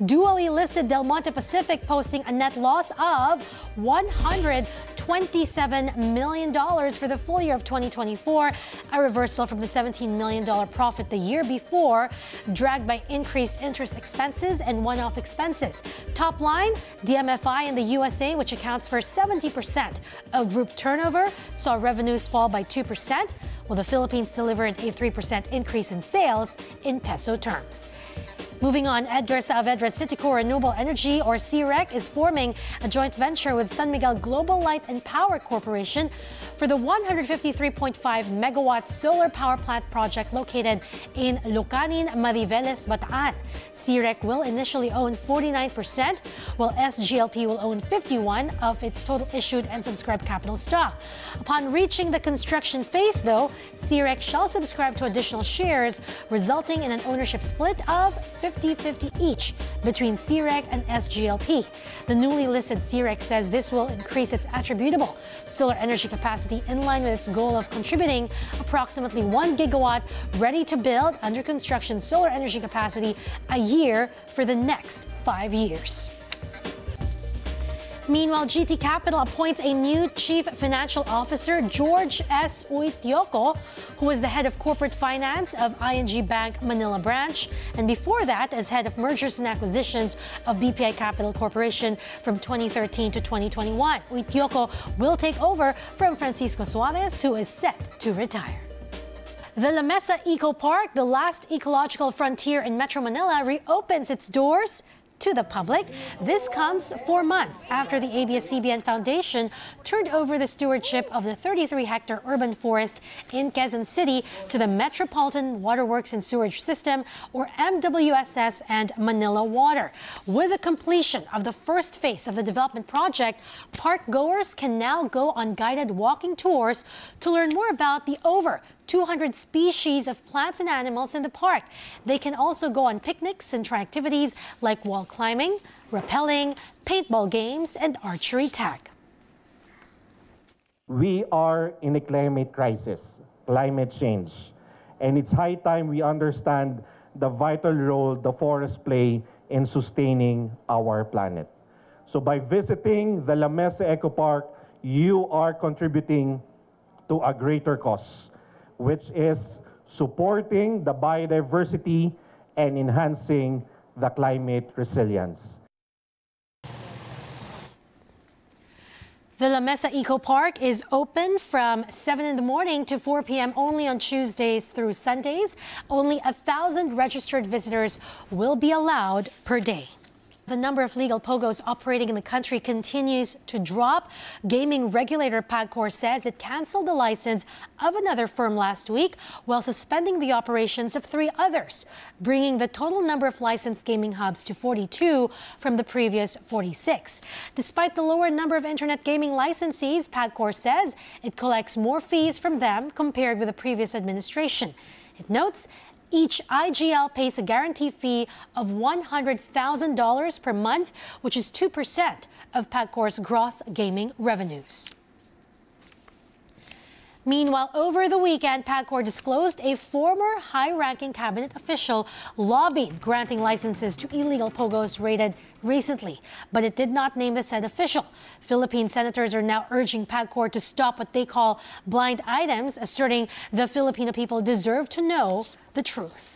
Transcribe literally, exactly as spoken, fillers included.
Dually listed Del Monte Pacific posting a net loss of one hundred twenty-seven million dollars for the full year of twenty twenty-four, a reversal from the seventeen million dollars profit the year before, dragged by increased interest expenses and one-off expenses. Top line, D M F I in the U S A, which accounts for seventy percent of group turnover, saw revenues fall by two percent, while the Philippines delivered a three percent increase in sales in peso terms. Moving on, Edgar Saavedra Citicorp Renewable Energy, or C R E C, is forming a joint venture with San Miguel Global Light and Power Corporation for the one hundred fifty-three point five megawatt solar power plant project located in Lucanin, Mariveles, Bataan. C R E C will initially own forty-nine percent, while S G L P will own fifty-one percent of its total issued and subscribed capital stock. Upon reaching the construction phase, though, C R E C shall subscribe to additional shares, resulting in an ownership split of fifty fifty each between C R E C and S G L P. The newly listed C R E C says this will increase its attributable solar energy capacity in line with its goal of contributing approximately one gigawatt ready to build under construction solar energy capacity a year for the next five years. Meanwhile, G T Capital appoints a new Chief Financial Officer, George S. Uitioco, who was the head of corporate finance of I N G Bank Manila branch, and before that as head of mergers and acquisitions of B P I Capital Corporation from twenty thirteen to twenty twenty-one. Uitioco will take over from Francisco Suarez, who is set to retire. The La Mesa Eco Park, the last ecological frontier in Metro Manila, reopens its doors to the public. This comes four months after the A B S C B N Foundation turned over the stewardship of the thirty-three hectare urban forest in Quezon City to the Metropolitan Waterworks and Sewerage System, or M W S S, and Manila Water. With the completion of the first phase of the development project, park goers can now go on guided walking tours to learn more about the over two hundred species of plants and animals in the park. They can also go on picnics and try activities like wall climbing, rappelling, paintball games, and archery tag. We are in a climate crisis, climate change, and it's high time we understand the vital role the forests play in sustaining our planet. So by visiting the La Mesa Eco Park, you are contributing to a greater cause, which is supporting the biodiversity and enhancing the climate resilience. The La Mesa Eco Park is open from seven in the morning to four p m only on Tuesdays through Sundays. Only a thousand registered visitors will be allowed per day. The number of legal pogos operating in the country continues to drop. Gaming regulator PAGCOR says it canceled the license of another firm last week while suspending the operations of three others, bringing the total number of licensed gaming hubs to forty-two from the previous forty-six. Despite the lower number of internet gaming licensees, PAGCOR says it collects more fees from them compared with the previous administration. It notes each I G L pays a guarantee fee of one hundred thousand dollars per month, which is two percent of PAGCOR's gross gaming revenues. Meanwhile, over the weekend, PAGCOR disclosed a former high-ranking cabinet official lobbied granting licenses to illegal pogos raided recently, but it did not name the said official. Philippine senators are now urging PAGCOR to stop what they call blind items, asserting the Filipino people deserve to know the truth.